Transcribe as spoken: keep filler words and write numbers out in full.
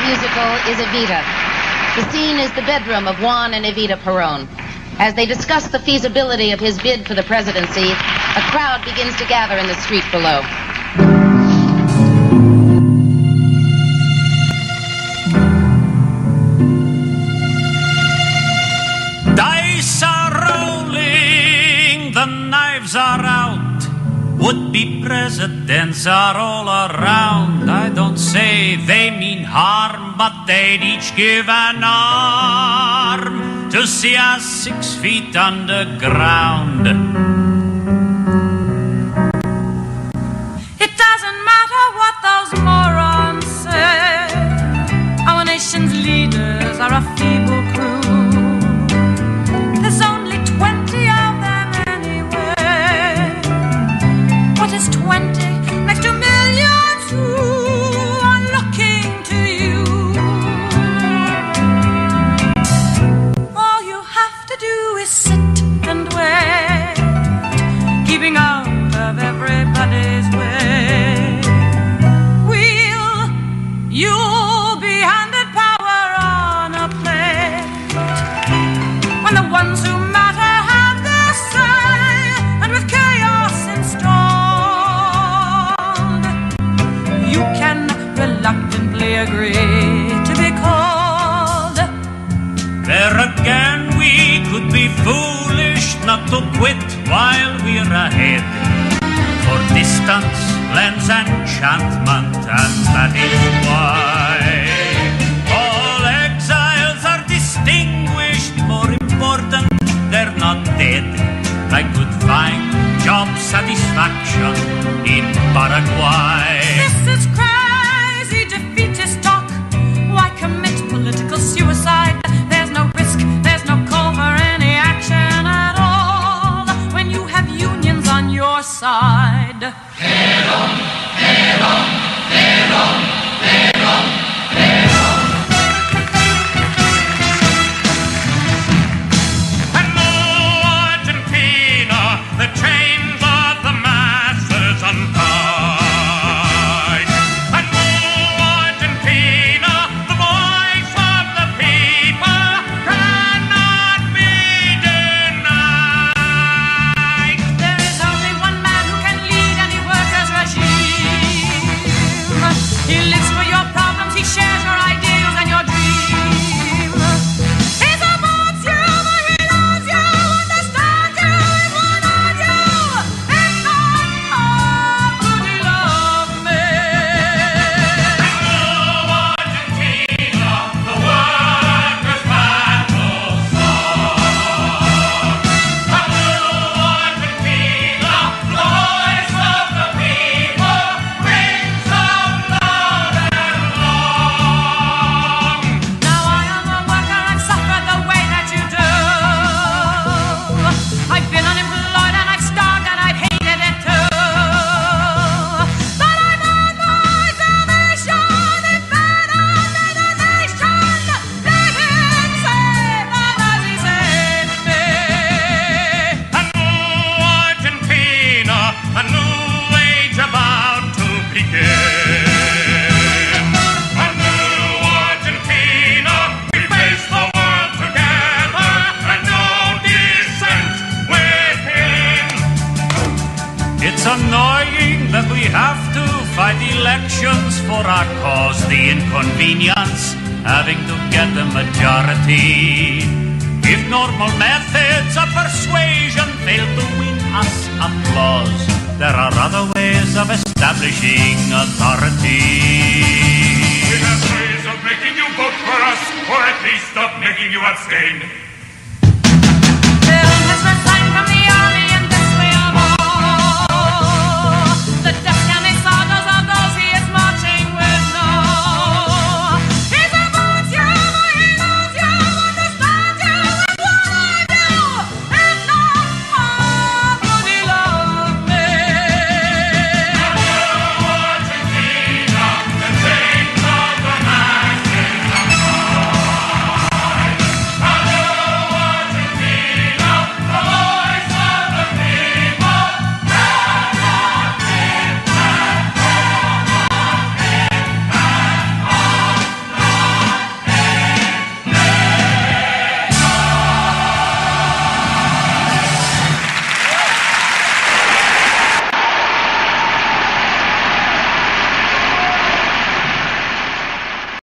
musical is Evita. The scene is the bedroom of Juan and Evita Perón. As they discuss the feasibility of his bid for the presidency, a crowd begins to gather in the street below. Dice are rolling, the knives are out. Would-be presidents are all around. I don't say they mean harm, but they'd each give an arm to see us six feet underground. It doesn't matter what those morons say. Our nation's leaders are a feeble crew. There's only twenty of them anyway. What is twenty next to millions who are looking to you? All you have to do is sit and wait, keeping out of everybody's way. We'll, you'll be handed power on a plate when the ones who matter have their say, and with chaos installed, you can reluctantly agree to be called. There again, we could be foolish not to quit while we're ahead. For distance lends enchantment, and that is why all exiles are distinguished. More important, they're not dead. I could find job satisfaction in Paraguay. This is crazy defeatist talk. Why commit political suicide? There's no risk, there's no call for any action at all when you have unions on your side. Head on, head on, head on, head on, head on. Hello, Argentina, the chains of the masses untied. Hello, Argentina, the voice of the people cannot be denied. There is only one man who can lead any workers' regime. He lives for your problems, he shares your ideals and your dream. He supports you, but he loves you, understands you, is one on you. It's not how could he love me? Hello, Argentina, the workers' battle song. Hello, Argentina, the voice of the people rings out loud and long. Now I am a worker, I've suffered the way that you do. I've been unemployed and I've starved and I've hated it too. But I'm on my salvation, it's better than a nation. Let him save them as he saved me. Hello, Argentina, a new age about to begin. A new Argentina, we face the world together, and no dissent within. It's annoying that we have to fight elections for our cause, the inconvenience having to get a majority. If normal methods of persuasion fail to win us applause, there are other ways of establishing authority. We have ways of making you vote for us, or at least of making you abstain.